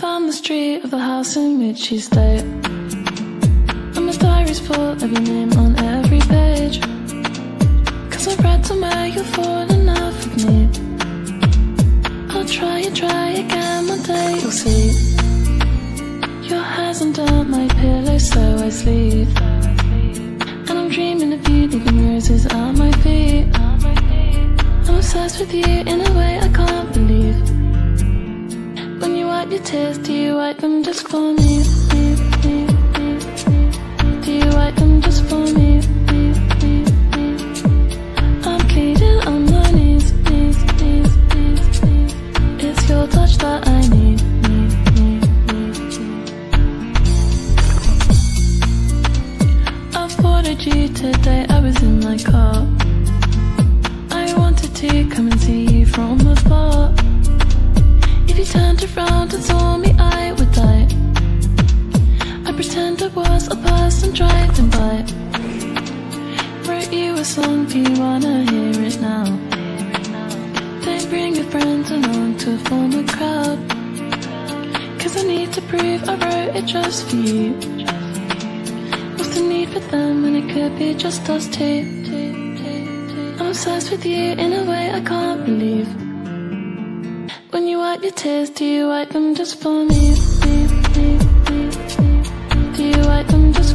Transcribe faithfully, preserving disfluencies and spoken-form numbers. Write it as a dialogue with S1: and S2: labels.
S1: found the street of the house in which you stay, and my diary's full of your name on every page. Cause I've read somewhere you'll fall in love with me. I'll try and try again, one day you'll see. Your hair's under my pillow so I sleep, and I'm dreaming of you leaving roses at my feet. I'm obsessed with you in a way I can't believe. When you wipe your tears, do you wipe them just for me? Do you wipe them just for me? I'm pleading on my knees, knees, knees, knees, knees. It's your touch that I need, need, need, need, need. I ordered you today, I was in my car. I wanted to come and see you from afar. If you turned around and saw me, I would die. I pretend I was a person driving by. Wrote you a song, do you wanna hear it now? Don't bring your friends along to form a crowd, cause I need to prove I wrote it just for you. What's the need for them when it could be just us two? I'm obsessed with you in a way I can't believe. When you wipe your tears, do you wipe them just for me? Do you wipe them just